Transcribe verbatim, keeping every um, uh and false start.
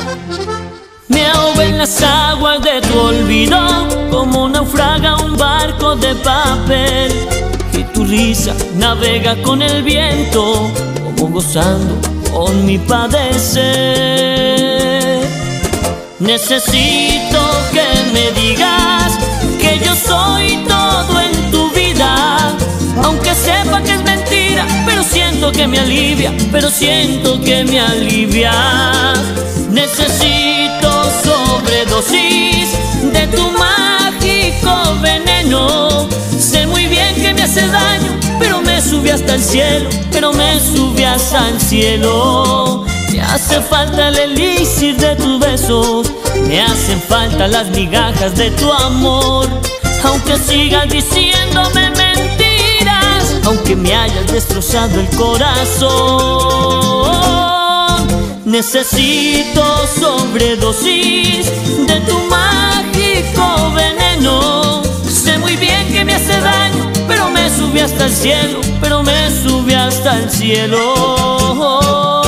Me ahogo en las aguas de tu olvido, como naufraga un barco de papel. Y tu risa navega con el viento, como gozando con mi padecer. Necesito que me digas que yo soy todo en tu vida, aunque sepa que es mentira, pero siento que me alivia, pero siento que me alivia. Necesito sobredosis de tu mágico veneno. Sé muy bien que me hace daño, pero me sube hasta el cielo, pero me sube hasta el cielo. Me hace falta el elixir de tus besos, me hacen falta las migajas de tu amor. Aunque sigas diciéndome mentiras, aunque me hayas destrozado el corazón, necesito sobredosis de tu mágico veneno. Sé muy bien que me hace daño, pero me sube hasta el cielo, pero me sube hasta el cielo.